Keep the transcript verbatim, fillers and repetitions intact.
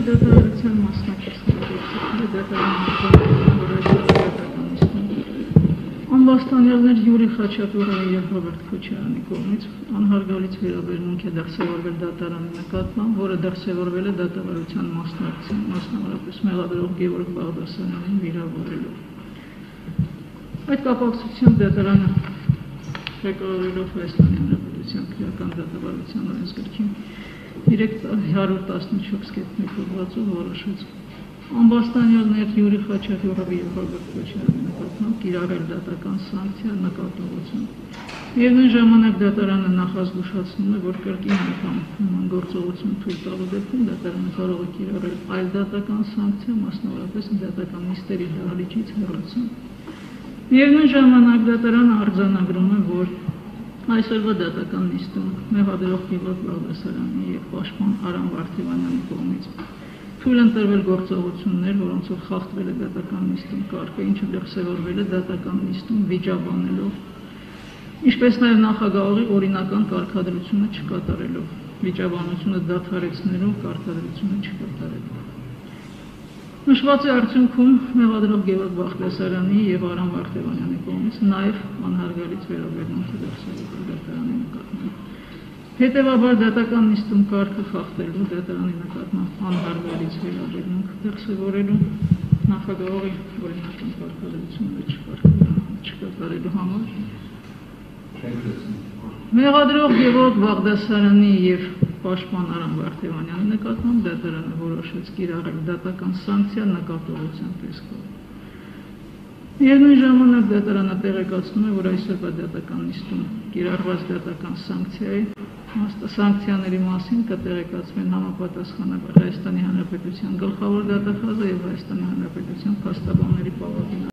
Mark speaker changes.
Speaker 1: դատարանության մասնակիցների անվաստանյալներ Յուրի Խաչատուրովի և Ռոբերտ Քոչարյանի կողմից անհարգալից վերաբերմունք է դրսևորվել դատարանի նկատմամբ, որը դրսևորվել է դատավարության մասնակցին, մասնավորապես մեղադրող Գևորգ Բաղդասարյանին վիրավորելով։ Այդ կապակցությամբ դատարանը ղեկավարելով Հայաստանի Հանրապետության քրեական դատավարության օրենսգրքի հարյուր տասնչորս կետ մեկ հոդվածով որոշեց անվաստանյալներ Յուրի Խաչատուրովի և Ռոբերտ Քոչարյանի նկատմամբ կիրառել դատական սանկցիա նկատողություն։ Միևնույն ժամանակ դատարանը նախազգուշացնում է, որ կրկին անգամ նման գործողություն թույլ տալու դեպքում դատարանը կարող է կիրառել այլ դատական սանկցիա, մասնավորապես դատական նիստերի դահլիճից հեռացում։ Միևնույն ժամանակ դատարանը արձանագրում է, որ այսօրվա դատական նիստում մեղադրող Գևորգ Բաղդասարյանի և պաշտպան Արամ Վարդևանյանի կողմից թույլ են տրվել գործողություններ, որոնցով խախտվել է դատական նիստում կարգը, ինչը դրսևորվել է դատական նիստում վիճաբանելով, ինչպես նաև նախագահողի օրինական կարգադրությունը չկատարելով, վիճաբանությունը դադարեցնելով, կարգադրությունը չկատարելով։ Նշված է արդյունքում մեղադրող Գևորգ Բաղդասարյանի և Արամ Վարդևանյանի կողմից նաև անհարգալից վերաբերմունք է դրսևորվել դատարանի նկատմամբ։ Հետևաբար դատական նիստում կարգը խախտելու, դատարանի նկատմամբ անհարգալից վերաբերմունք դրսևորելու, նախագահողի օրինական կարգադրությունները չկատարելու համար մեղադրող Գևորգ Բաղդասարյանի և պաշտպան Արամ Վարդևանյանի նկատմամբ դատարանը որոշեց կիրառել դատական սանկցիա նկատողության տեսքով։ Միևնույն ժամանակ դատարանը տեղեկացնում է, որ այսօրվա դատական նիստում կիրառված դատական սանկցիայի սանկցիաների մասին կտեղեկացվեն համապատասխանաբար Հայաստանի Հանրապետության գլխավոր դատախազը և Հայաստանի Հանրապետության փաստաբանների պալատին